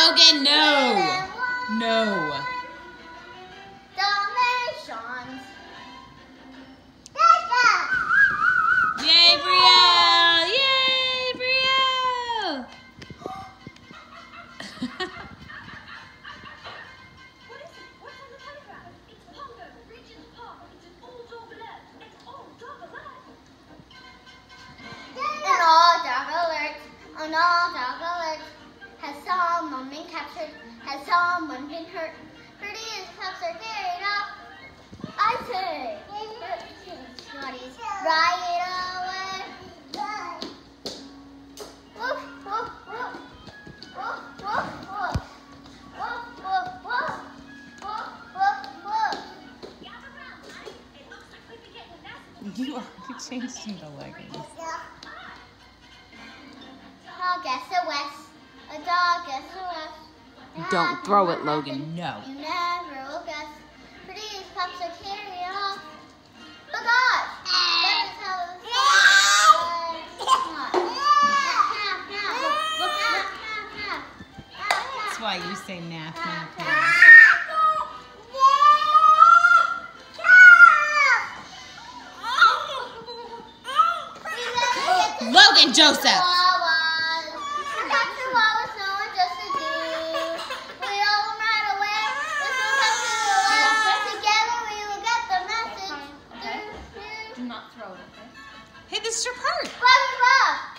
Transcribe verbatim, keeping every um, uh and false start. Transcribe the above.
Logan, no. No. Dalmatians. Yay, Brielle! Yay, Brielle! What is it? What's on the telegram? It's Pongo, Regent's Park. It's an all-dog alert. It's all-dog alert. An all-dog alert. An all-dog alert. Has someone been captured? Has someone been hurt? Prettiest pups are carried off. I say, Scotty's right away. Woof, woof, woof. Woof, woof, woof. Woof, woof, woof. Woof, woof, woof. Gather round, eh? It looks like we'd be getting a nasty. You already changed into leggings. Dog S O S. A dog S O S. Don't throw it, Logan. No. You never will guess. Prettiest pups are carried off. Oh gosh! That is how the song goes. Half, half, half, half, half, half. That's why you say naff, naff, naff. Logan Joseph! Do not throw it, okay? Hey, this is your part. Blah, blah, blah.